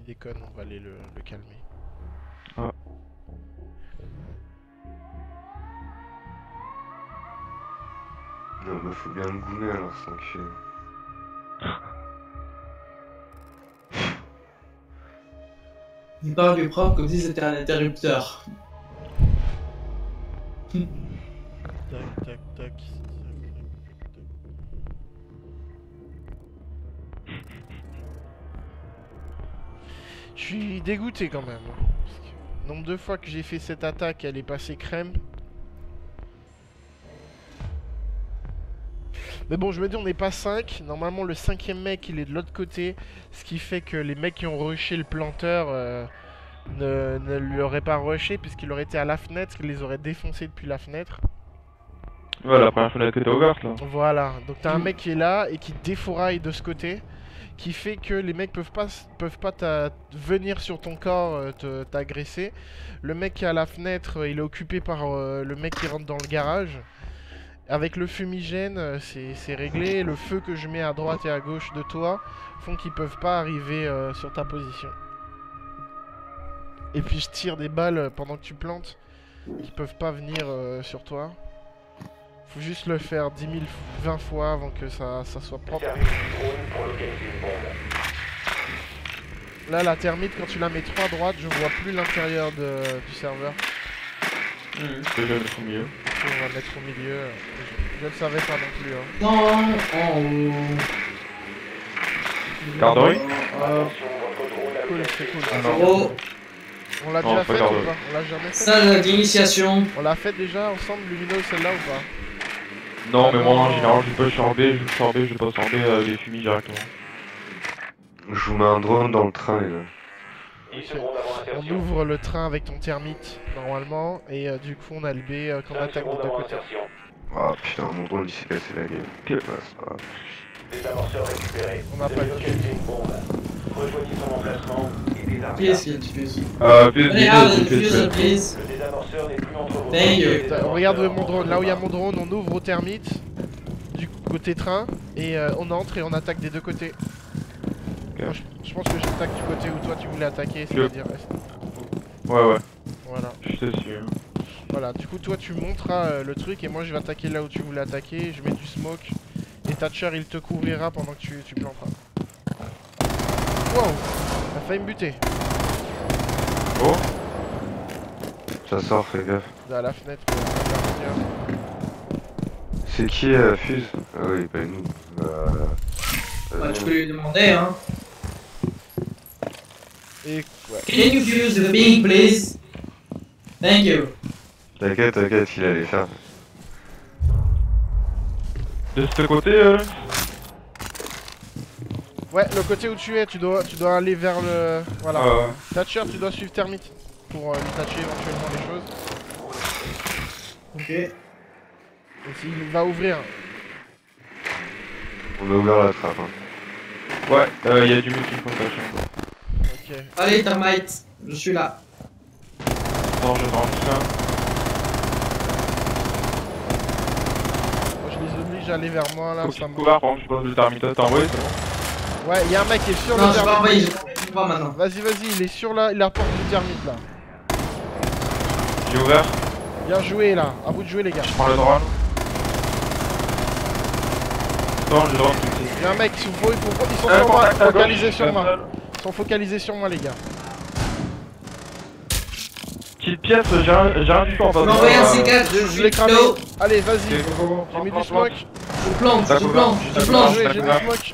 déconne, on va aller le calmer. Ah. Non, bah faut bien le goumer alors, c'est enculé. Il parle du propre comme si c'était un interrupteur. Tac, tac, tac. Je suis dégoûté quand même. Parce que nombre de fois que j'ai fait cette attaque, elle est passée crème. Mais bon, je me dis, on n'est pas 5. Normalement, le 5ème mec, il est de l'autre côté. Ce qui fait que les mecs qui ont rushé le planteur ne l'auraient pas rushé, puisqu'il aurait été à la fenêtre, qu'il les aurait défoncés depuis la fenêtre. Ouais, la première fenêtre était ouverte là. Voilà, donc t'as un mec qui est là et qui défouraille de ce côté, qui fait que les mecs peuvent pas venir sur ton corps t'agresser. Le mec qui est à la fenêtre, il est occupé par le mec qui rentre dans le garage. Avec le fumigène, c'est réglé. Le feu que je mets à droite et à gauche de toi font qu'ils peuvent pas arriver sur ta position. Et puis je tire des balles pendant que tu plantes, qui peuvent pas venir sur toi. Faut juste le faire 10 000, 20 fois avant que ça soit propre. Là, la thermite, quand tu la mets trop à droite, je vois plus l'intérieur du serveur. Je vais le mettre au milieu. On va le mettre au milieu. Je le savais pas non plus. Hein. Non, en haut. Garderie. Cool, c'est cool. Oh, On l'a Non, déjà pas fait garderie. ou pas? On l'a jamais fait? salle d'initiation. On l'a fait déjà ensemble, Lumino, celle-là ou pas? Non, mais moi en général, je peux sur B, je sur B, je passe sur B les fumis directement. Je vous mets un drone dans le train, les gars. On ouvre le train avec ton thermite, normalement, et du coup on a le B qu'on attaque des deux côtés. Ah putain, mon drone il s'est cassé la gueule. Ouais, c'est pas grave. On n'a pas de Please, kill defuse. Plus Allez, defuse, please. Thank you. Regarde mon drone, là où il y a mon drone, on ouvre au thermite, du côté train, et on entre et on attaque des deux côtés. Ok. Moi, je pense que j'attaque du côté où toi tu voulais attaquer, c'est-à-dire... Ouais. Voilà. Je te suis. Voilà, du coup toi tu monteras le truc et moi je vais attaquer là où tu voulais attaquer, je mets du smoke et Thatcher il te couvrira pendant que tu planteras. Wow, t'as failli me buter. Oh. Ça sort, fais gaffe. À la fenêtre, C'est qui Fuse? Ah oui, bah nous. Bah, tu peux lui demander, hein. Et ouais. Can you fuse the ping, please? Thank you. T'inquiète, il allait faire. De ce côté, Ouais, le côté où tu es, tu dois aller vers le... Voilà. ouais. Thatcher, tu dois suivre Thermite pour lui tâcher éventuellement les choses. Ok. Et s'il va ouvrir. On a ouvert la trappe. Hein. Ouais, il y a du multi-contact. Ok. Allez, Thermite, je suis là. Non, je rentre ça. Moi, je les oblige à aller vers moi là, Faut ça qu'il me... couvre, par exemple, je pose le thermite, t'as envoyé, c'est bon. Ouais, il y a un mec qui est sur Non, le je vais pas thermite. envoyer, je vais pas maintenant. Vas-y, il est sur la porte du thermite là. J'ai ouvert, Bien joué là, à vous de jouer les gars. je prends le drone. Non, le drone tout de suite. Il y a un mec, ils sont sur moi, Contact à gauche, focalisés sur moi. seul. Ils sont focalisés sur moi les gars. Petite pièce, j'ai rien du tout en face. Je vais envoyer un C4, Je l'ai cramé. go. Allez, vas-y. Ok, go, go. J'ai mis du smoke. Je plante, je plante, je Bien plante. joué, j'ai du smoke.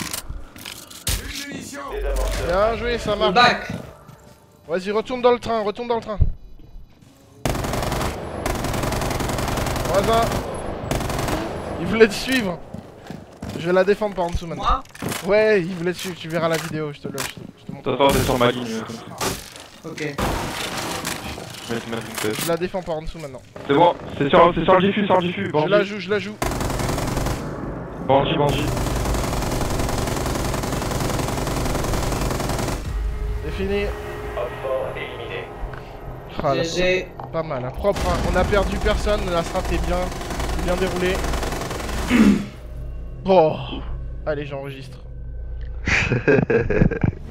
Bien joué, ça Je marche. back. Vas-y, retourne dans le train. Voisin. Il voulait te suivre. Je vais la défendre par en dessous maintenant. Moi? Ouais, il voulait te suivre, tu verras la vidéo, je te montre. Attends, t'es sur ma ligne. Comme ça. Ok. Je vais te mettre une tête. Je la défends par en dessous maintenant. C'est bon, c'est sur le diffus, Je la joue. Bandit. C'est fini. Ah, là, GG. pas mal, hein. Propre, hein. On a perdu personne, la strat est bien déroulée. Oh. Allez, j'enregistre.